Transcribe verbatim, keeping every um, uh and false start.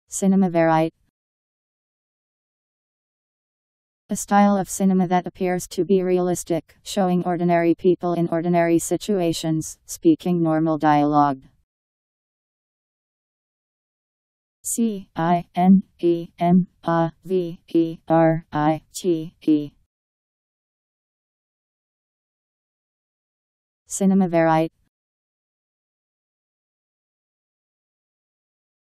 Cinéma vérité. A style of cinema that appears to be realistic, showing ordinary people in ordinary situations, speaking normal dialogue. C I N E M A V E R I T E. Cinéma vérité.